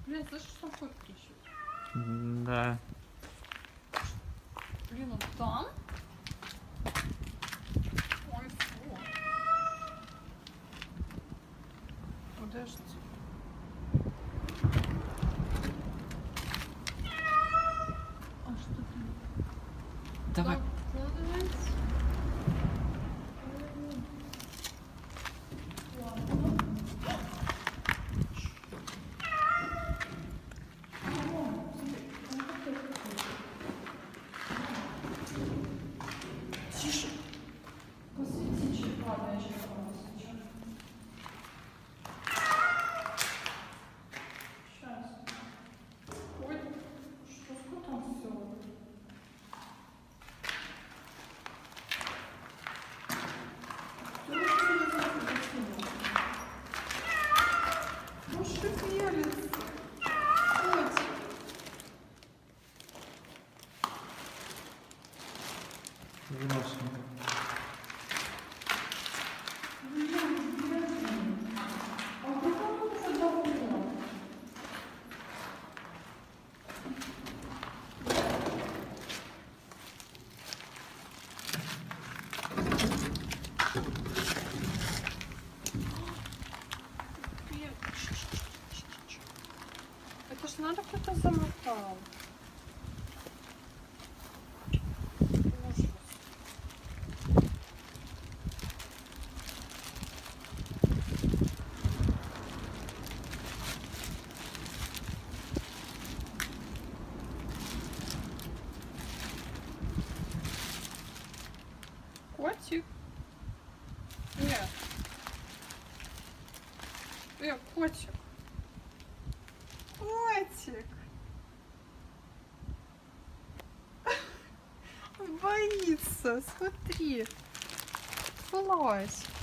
Блин, слышишь, что кот кричит? Да. Блин, он там? Ой, фу. Подожди. А что ты? Давай. Вкладывается? Тише. Посвети, чуть ладно, я сейчас посвечу. Сейчас. Ой, что с котом все? Ну шевелится. Котик. Выносим. А куда он уже давно? Это ж надо кто-то замотал. Ужас. Котик. Нет. Котик. Котик. Он боится. Смотри. Слазь.